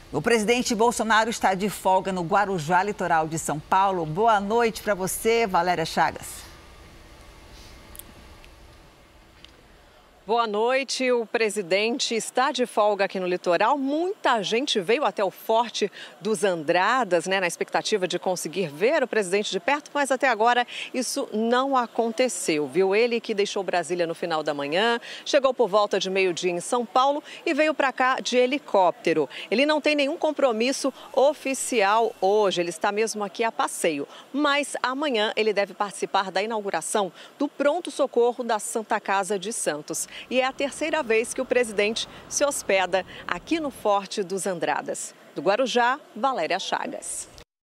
O presidente Bolsonaro está de folga no Guarujá, litoral de São Paulo. Boa noite para você, Valéria Chagas. Boa noite. O presidente está de folga aqui no litoral. Muita gente veio até o Forte dos Andradas, na expectativa de conseguir ver o presidente de perto, mas até agora isso não aconteceu, viu? Ele que deixou Brasília no final da manhã, chegou por volta de meio-dia em São Paulo e veio para cá de helicóptero. Ele não tem nenhum compromisso oficial hoje, ele está mesmo aqui a passeio, mas amanhã ele deve participar da inauguração do pronto-socorro da Santa Casa de Santos. E é a terceira vez que o presidente se hospeda aqui no Forte dos Andradas. Do Guarujá, Valéria Chagas.